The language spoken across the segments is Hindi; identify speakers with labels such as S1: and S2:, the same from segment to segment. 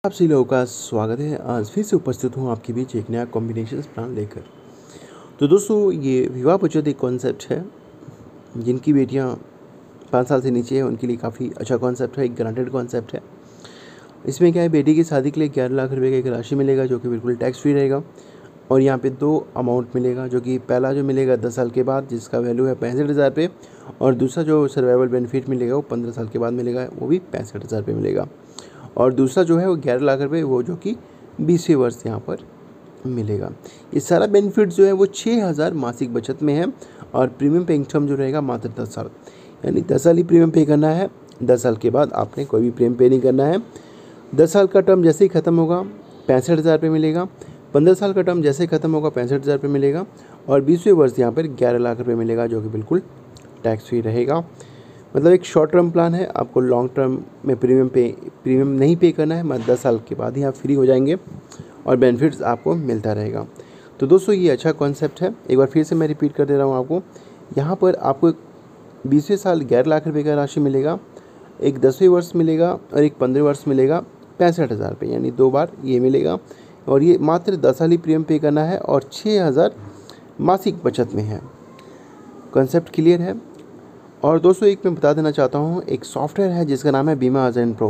S1: आप सभी लोगों का स्वागत है। आज फिर से उपस्थित हूँ आपके बीच एक नया कॉम्बिनेशन प्लान लेकर। तो दोस्तों, ये विवाह बचत एक कॉन्सेप्ट है। जिनकी बेटियाँ 5 साल से नीचे हैं उनके लिए काफ़ी अच्छा कॉन्सेप्ट है, एक ग्रांटेड कॉन्सेप्ट है। इसमें क्या है, बेटी की शादी के लिए 11 लाख रुपए का एक राशि मिलेगा जो कि बिल्कुल टैक्स फ्री रहेगा। और यहाँ पे 2 अमाउंट मिलेगा, जो कि पहला जो मिलेगा 10 साल के बाद जिसका वैल्यू है 65,000 रुपये, और दूसरा जो सर्वाइवल बेनिफिट मिलेगा वो 15 साल के बाद मिलेगा, वो भी 65,000 रुपये मिलेगा। और दूसरा जो है वो 11 लाख रुपये, वो जो कि 20वें वर्ष यहाँ पर मिलेगा। ये सारा बेनिफिट जो है वो 6,000 मासिक बचत में है। और प्रीमियम पेइंग टर्म जो रहेगा मात्र 10 साल, यानी 10 साल ही प्रीमियम पे करना है। 10 साल के बाद आपने कोई भी प्रीमियम पे नहीं करना है। 10 साल का टर्म जैसे ही ख़त्म होगा 65,000 रुपये मिलेगा। 15 साल का टर्म जैसे ही ख़त्म होगा 65,000 रुपये मिलेगा। और 20वें वर्ष यहाँ पर 11 लाख रुपये मिलेगा, जो कि बिल्कुल टैक्स फ्री रहेगा। मतलब एक शॉर्ट टर्म प्लान है। आपको लॉन्ग टर्म में प्रीमियम नहीं पे करना है, मतलब 10 साल के बाद ही आप फ्री हो जाएंगे और बेनिफिट्स आपको मिलता रहेगा। तो दोस्तों, ये अच्छा कॉन्सेप्ट है। एक बार फिर से मैं रिपीट कर दे रहा हूँ आपको। यहाँ पर आपको 20वें साल 11 लाख रुपये का राशि मिलेगा, एक 10वें वर्ष मिलेगा और एक 15वें वर्ष मिलेगा 65,000 रुपये, यानी 2 बार ये मिलेगा। और ये मात्र 10 साल ही प्रीमियम पे करना है और 6,000 मासिक बचत में है। कॉन्सेप्ट क्लियर है। और दोस्तों, एक मैं बता देना चाहता हूँ, एक सॉफ्टवेयर है जिसका नाम है बीमा एजेंट प्रो,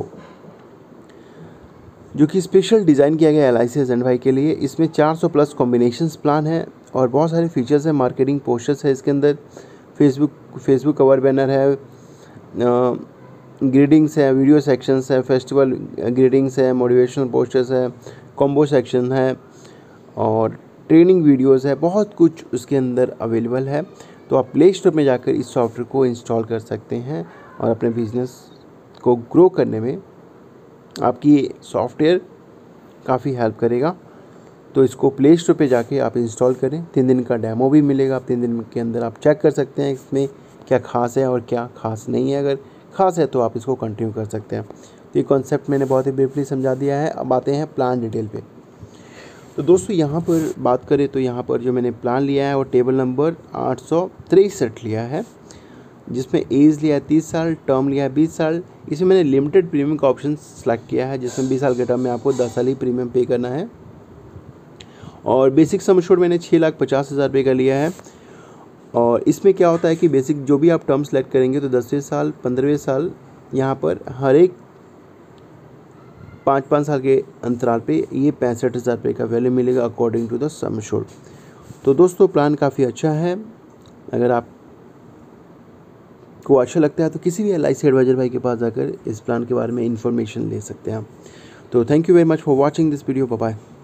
S1: जो कि स्पेशल डिज़ाइन किया गया LIC एजेंट भाई के लिए। इसमें 400 प्लस कॉम्बिनेशंस प्लान है और बहुत सारे फीचर्स हैं। मार्केटिंग पोस्टर्स है इसके अंदर, फेसबुक कवर बैनर है, ग्रीटिंग्स है, वीडियो सेक्शंस है, फेस्टिवल ग्रीटिंग्स है, मोटिवेशनल पोस्टर्स है, कॉम्बो सेक्शन है और ट्रेनिंग वीडियोस है। बहुत कुछ उसके अंदर अवेलेबल है। तो आप प्ले स्टोर में जाकर इस सॉफ्टवेयर को इंस्टॉल कर सकते हैं और अपने बिजनेस को ग्रो करने में आपकी ये सॉफ्टवेयर काफ़ी हेल्प करेगा। तो इसको प्ले स्टोर पे जाके आप इंस्टॉल करें। 3 दिन का डेमो भी मिलेगा। 3 दिन के अंदर आप चेक कर सकते हैं इसमें क्या खास है और क्या खास नहीं है। अगर खास है तो आप इसको कंटिन्यू कर सकते हैं। तो ये कॉन्सेप्ट मैंने बहुत ही ब्रीफली समझा दिया है। अब आते हैं प्लान डिटेल पे। तो दोस्तों, यहाँ पर बात करें तो यहाँ पर जो मैंने प्लान लिया है वो टेबल नंबर 863 लिया है, जिसमें एज लिया है 30 साल, टर्म लिया है 20 साल। इसमें मैंने लिमिटेड प्रीमियम का ऑप्शन सेलेक्ट किया है, जिसमें 20 साल के टर्म में आपको 10 साल ही प्रीमियम पे करना है। और बेसिक सम एश्योर्ड मैंने 6,50,000 रुपये का लिया है। और इसमें क्या होता है कि बेसिक जो भी आप टर्म सेलेक्ट करेंगे तो 10वें साल, 15वें साल, यहाँ पर हर एक 5-5 साल के अंतराल पे ये 65,000 रुपये का वैल्यू मिलेगा according to the sum assured. तो दोस्तों, प्लान काफ़ी अच्छा है। अगर आप को अच्छा लगता है तो किसी भी LIC एडवाइजर भाई के पास जाकर इस प्लान के बारे में इंफॉर्मेशन ले सकते हैं आप। तो thank you very much for watching this video. Bye bye.